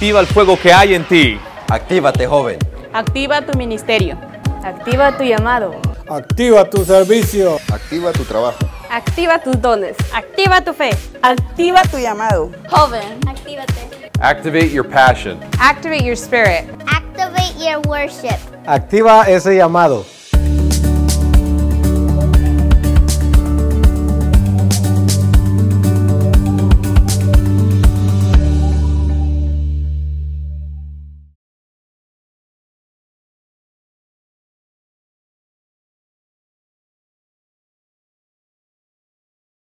Activa el fuego que hay en ti. Actívate, joven. Activa tu ministerio. Activa tu llamado. Activa tu servicio. Activa tu trabajo. Activa tus dones. Activa tu fe. Activa tu llamado. Joven, actívate. Activate your passion. Activate your spirit. Activate your worship. Activa ese llamado.